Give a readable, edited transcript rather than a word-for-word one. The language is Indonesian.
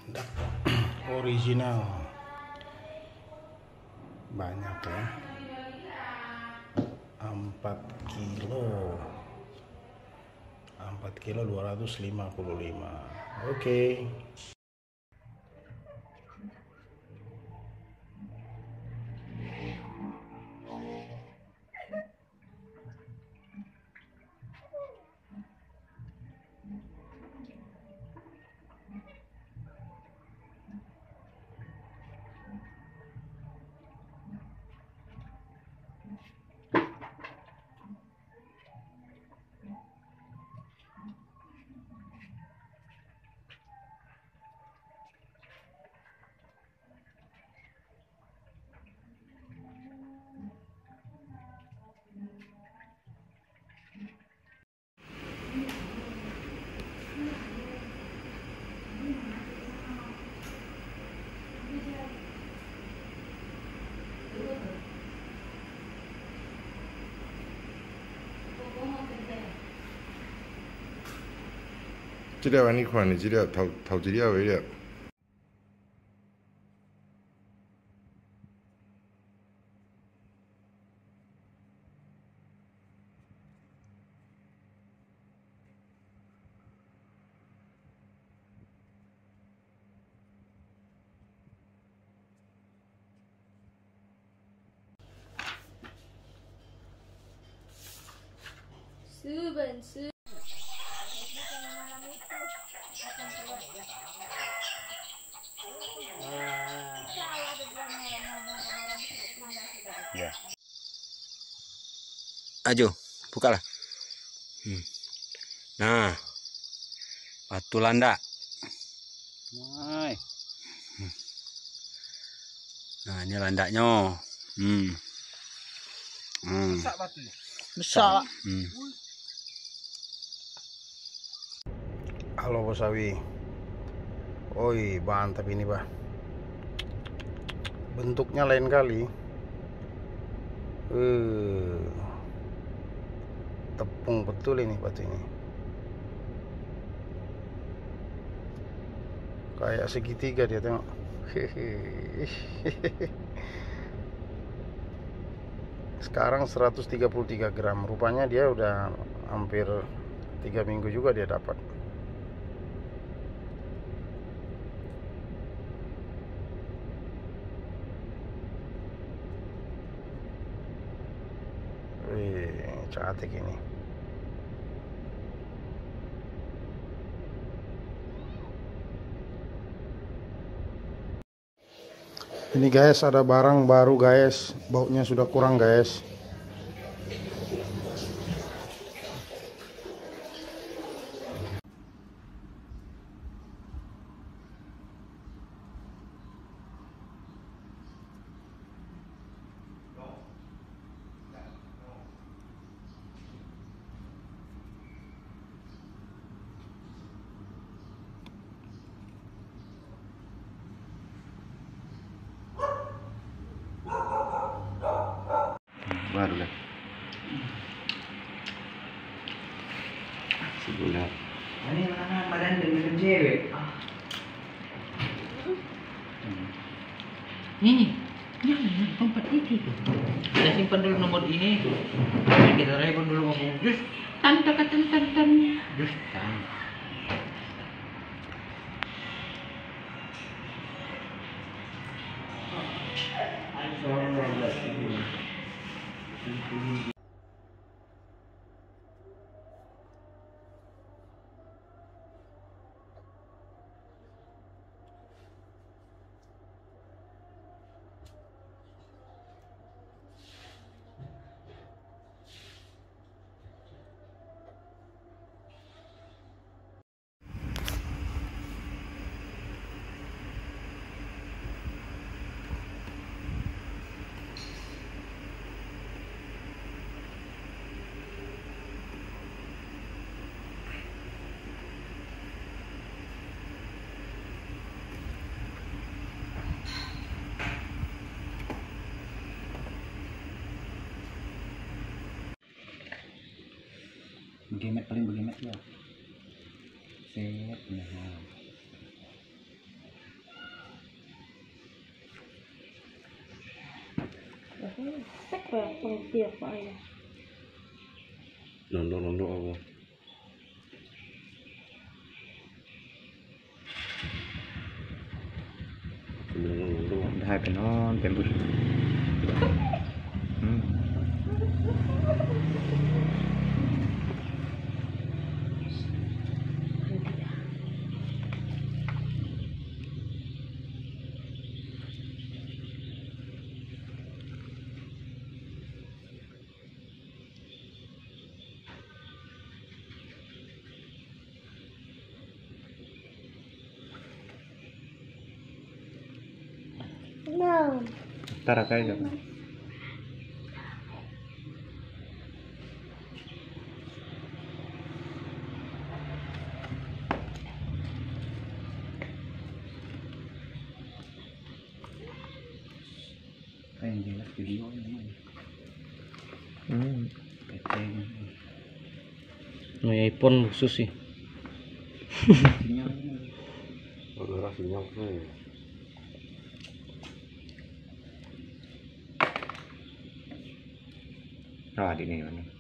Original banyak ya, 4 kilo 255. Oke. 这条你看的这条头这条为了。 Ya. Ayo, bukalah. Nah, batu landak. Nah, ini landaknya. Besar. Halo Bos Sawi. Oi, mantap ini, Pak. Bentuknya lain kali. Tepung betul ini batu ini. Kayak segitiga dia, tengok. Sekarang 133 gram. Rupanya dia udah hampir 3 minggu juga dia dapat. Wih, cantik ini. Ini guys, ada barang baru guys. Baunya sudah kurang guys. Baru lah. Sebulan. Ini mana badan dengan cewek? Ini tempat itu tuh. Kita simpan dulu nomor ini. Kita telepon dulu ngomong. Jus, tan. Jus, tan. Begemet paling begemet ya. Set, nah. Pengtiap aja. Nunduk aku. Nunduk. ได้ไปนอนเป็นบุญตาระไกลกับไอ้ยังรักวิดีโอยังไม่ Nah, iPhone khusus sih. Ora sinyal tuh. Nah, di ini mana?